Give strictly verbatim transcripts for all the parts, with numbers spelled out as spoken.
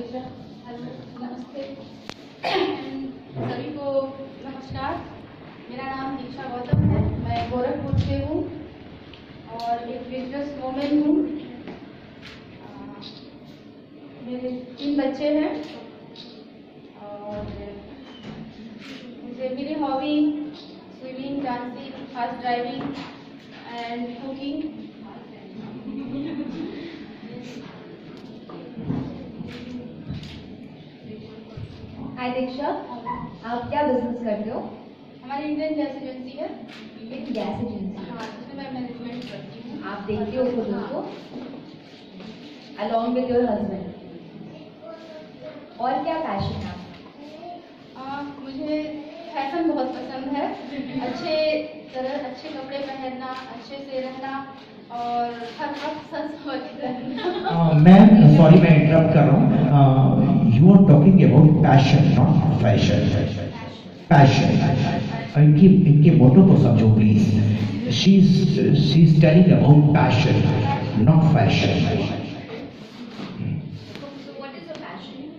नमस्ते सभी को नमस्कार। मेरा नाम दीक्षा गौतम है। मैं गोरखपुर से हूँ और एक बिजनेस वूमेन हूँ। मेरे तीन बच्चे हैं और मुझे मेरी hobby swimming, dancing, fast driving and cooking. Hi Diksha, आप क्या बिजनेस करते हो? हमारी इंडियन गैस एजेंसी है। Indian gas agency? हाँ, जिसमें मैं मैनेजमेंट करती हूँ। आप देखते हो खुद उसको अलॉन्ग विद योर हस्बैंड। और क्या पैशन है आपका? मुझे फैशन बहुत पसंद है। अच्छे तरह अच्छे कपड़े पहनना, अच्छे से रहना और हर वक्त संस्कृत रहना। मैम सॉरी मैं इंटरप्ट कर रहा हूँ। You are talking about passion not fashion. Passion इनकी इनके मोटो को समझो please. She she is telling about passion not fashion. So what is your passion?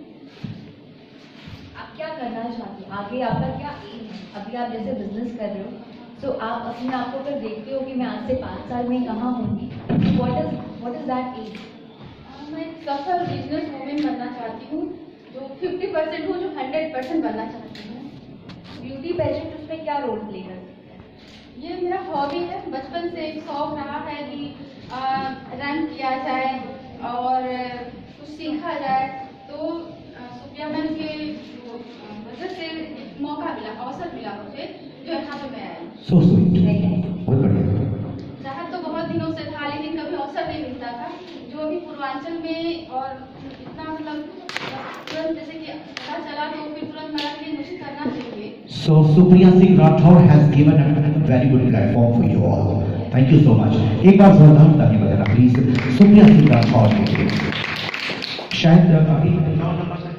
आप क्या करना चाहते हो आगे? आपका क्या एम है? अभी आप जैसे बिजनेस कर रहे हो तो आप अपने आप को अगर देखते हो कि मैं आज से पाँच साल में कहाँ होंगी, what is what is that aim? मैं एक सफल बिजनेस वूमेन बनना चाहती हूँ, जो फिफ्टी परसेंट हो, जो हंड्रेड परसेंट बनना चाहती हूँ। ब्यूटी पेजेंट उसमें क्या रोल प्ले करती है? ये मेरा हॉबी है। बचपन से एक शौक रहा है कि रन किया जाए और कुछ सीखा जाए। तो सुप्रिया मैम के वजह से एक मौका मिला, अवसर मिला मुझे, जो यहाँ पे मैं आई। सो स्वीट, बहुत बढ़िया। चाहत तो बहुत दिनों से था, लेकिन कभी अवसर नहीं मिलता था। जो अभी पूर्वांचल में और इतना मतलब तुरंत जैसे कि पता चला तो फिर तुरंत लगा कि मुझे करना चाहिए। So Supriya Singh Rathod has given a very good platform for you all. Thank you so much. एक बार जोरदार ताली बजाना प्लीज सुप्रिया सिंह राठौर के लिए। शायद अभी